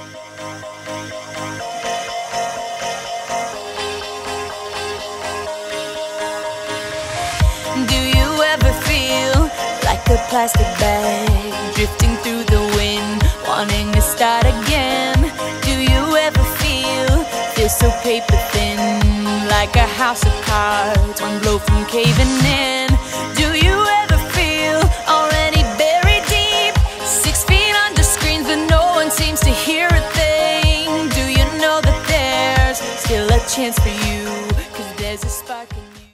Do you ever feel like a plastic bag drifting through the wind, wanting to start again? Do you ever feel so paper thin, like a house of cards, one blow from caving in?